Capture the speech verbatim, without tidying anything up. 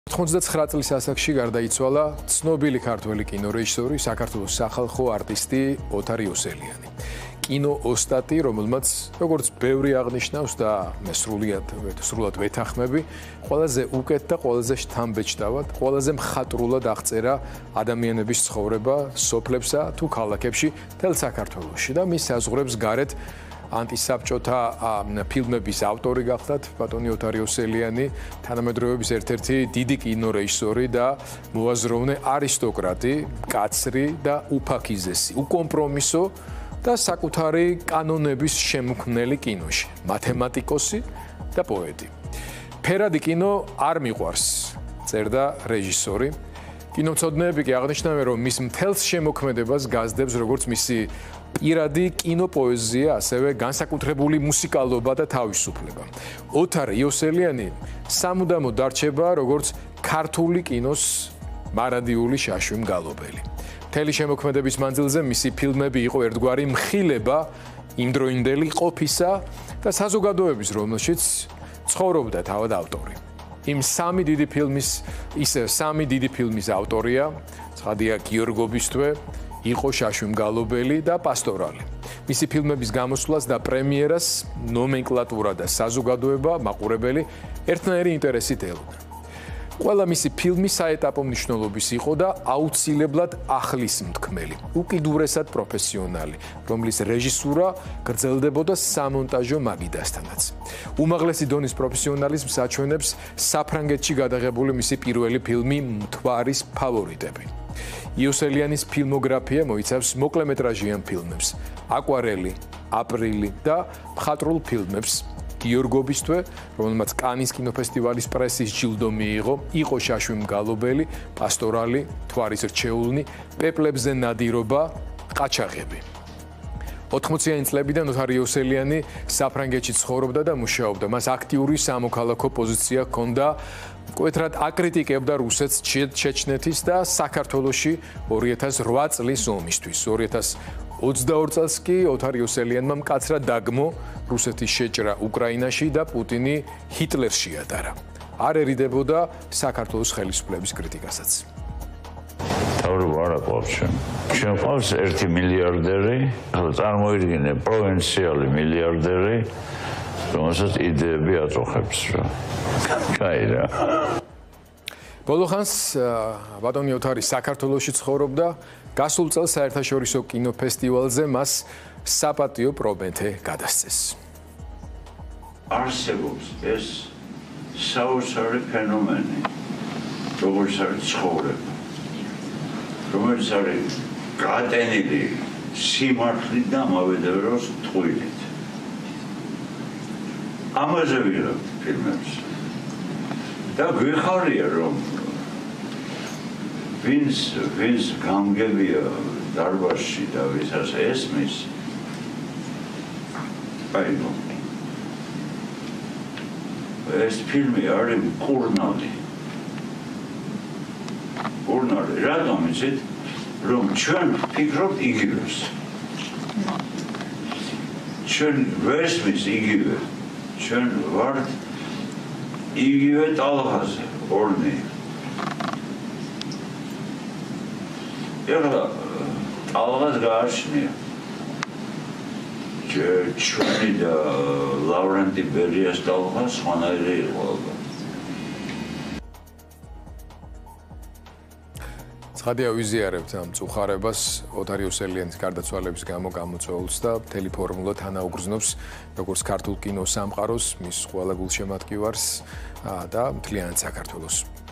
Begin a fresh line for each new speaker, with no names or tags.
ოცდაათი წლის ასაკში გარდაიცვალა ცნობილი ქართველი კინორეჟისორი, საქართველოს სახალხო არტისტი ოთარ იოსელიანი. კინო ოსტატი, რომელმაც როგორც ბევრი აღნიშნავს და მე სრულიად სრულად ვეთანხმები, ყველაზე უკეთ და ყველაზე შთამბეჭდავად, ყველაზე მხატვრულად აღწერა ადამიანების ცხოვრება სოფლებსა თუ ქალაქებში მთელ საქართველოში და მის საზღვრებს გარეთ ანტისაბჭოთა ფილმების ავტორი გახლდათ ბატონი ოთარ იოსელიანი, თანამედროვეობის ერთ-ერთი დიდი კინორეჟისორი და მოაზროვნე არისტოკრატი, კაცრი და უფაქიზესი, უკომპრომისო და საკუთარი კანონების შემქმნელი კინოში, მათემატიკოსი და პოეტი. ფერადი კინო არ მიყვარს, წერდა რეჟისორი. კინომცოდნეები კი აღნიშნავენ, რომ მის მთელს შემოქმედებას გაზდებს როგორც მისი პირადი კინოპოეზია, ასევე განსაკუთრებული მუსიკალობა და თავისუფლება. ოთარ იოსელიანი სამუდამოდ დარჩება როგორც ქართული კინოს მარადიული შაშვი მგალობელი. მთელი შემოქმედების მანძილზე მისი ფილმები იყო ერთგვარი მხილება იმდროინდელი ყოფისა და საზოგადოების, რომელშიც ცხოვრობდა თავად ავტორი. იმ სამი დიდი ფილმის, ის სამი დიდი ფილმის ავტორია, ცხადია გიორგობის თვე, იყო შაშვი მგალობელი და პასტორალი. მისი ფილმების გამოსვლას და პრემიერას ნომენკლატურა და საზოგადოება მაყურებელი ერთნაირი ინტერესით ელოდა. ყველა მისი ფილმი საეტაპო მნიშვნელობის იყო და აუცილებლად ახლისმთქმელი, უკიდურესად პროფესიონალი, რომლის რეჟისურა გრძელდებოდა სამონტაჟო მაგიდასთანაც. უმაღლესი დონის პროფესიონალიზმს აჩვენებს საფრანგეთში გადაღებული მისი პირველი ფილმი მთვარის ფავორიტები. იოსელიანის ფილმოგრაფია მოიცავს მოკლემეტრაჟიან ფილმებს, აკვარელი, აპრილი და მხატვრულ ფილმებს. გიორგობის თვე, რომელმაც კანის კინოფესტივალის პრესის ჯილდო მიიღო, იყო შაშვი მგალობელი, პასტორალი, მთვარის რჩეულნი, პეპლებზე ნადირობა, ყაჩაღები. ოთხმოციანი წლებიდან ოთარ იოსელიანი საფრანგეთში ცხოვრობდა და მუშაობდა. მას აქტიური სამოქალაქო პოზიცია ჰქონდა, მკვეთრად აკრიტიკებდა რუსეთს, ჩეჩნეთის და საქართველოში ორი ათას რვა წლის ომისთვის. ორი ათას ოცდაორ წელს კი ოთარ იოსელიანმა მკაცრად დაგმო რუსეთის შეჭრა უკრაინაში და პუტინი ჰიტლერს შეადარა. არ ერიდებოდა საქართველოს ხელისუფლების კრიტიკასაც.
თავრობა არ აყვავს ჩვენ. ჩვენ ყავს ერთი მილიარდერი, წარმოიდგინე პროვინციალი მილიარდერი, რომელსაც იდეები აწუხებს რა. კაი რა.
ბოლო ხანს ბატონი ოთარი საქართველოში ცხოვრობდა, გასულ წელს საერთაშორისო კინოფესტივალზე მას საპატიო პრომეთე გადასცეს.
არსებობს ეს საოცარი ფენომენი, როგორც არის ცხოვრება, რომელიც არის გატენილი სიმართლით და ამავე დროს ტყუილით. ამაზე ვიღებ ფილმებს და გვიხარია, რომ ვინც ვინც გამგებია დარბაზში და ვისაც ესმის, აი ნუ ეს ფილმი არის მკურნალი. მკურნალი, რატომ იცით, რომ ჩვენ ვფიქრობთ იგივეს. ჩვენ ვესმის იგივე, ჩვენ ვართ იგივე ტალღაზე, ორნი. ეხლა ტალღას გააჩნია ჩვენი და ლავრენტი ბერიას ტალღა სხვანაირი იყო ალბათ.
ცხადია ვიზიარებთ ამ წუხარებას ოთარ იოსელიანის გარდაცვალების გამო გამოწვეულს და მთელი ფორმულა თანაუგრძნობს როგორც ქართულ კინოს სამყაროს, მის ყველა გულშემატკივარს და მთლიანად საქართველოს.